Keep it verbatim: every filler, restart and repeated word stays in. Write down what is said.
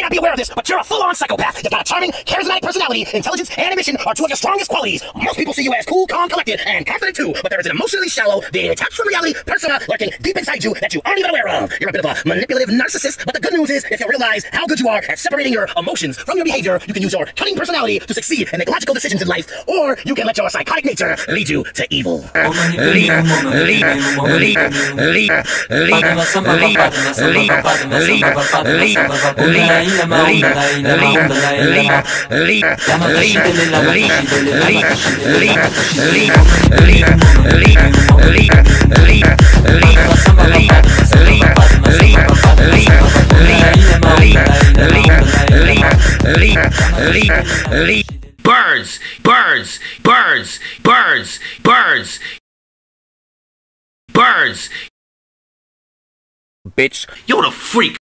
not be aware of this, but you're a full-on psychopath. You've got a charming, charismatic personality. Intelligence and ambition are two of your strongest qualities. Most people see you as cool, calm, collected, and confident too, but there is an emotionally shallow, detached from reality persona lurking deep inside you that you aren't even aware of. You're a bit of a manipulative narcissist, but the good news is, if you realize how good you are at separating your emotions from your behavior, you can use your cunning personality to succeed and make logical decisions in life, or you can let your psychotic nature lead you to evil. Lead, lead, lead, lead, lead, Birds, birds, birds, birds, birds, birds. Bitch, you're the freak.